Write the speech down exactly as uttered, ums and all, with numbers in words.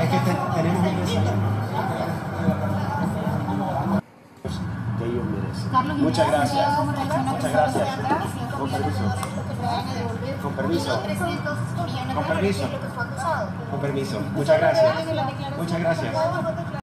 Es que te- tenemos un mensaje que ellos merecen. Carlos, Muchas gracias. ¿cómo reacciona Muchas frente a gracias. la gracia? Con permiso. Con permiso. Con permiso. Con permiso. Muchas gracias. Muchas gracias.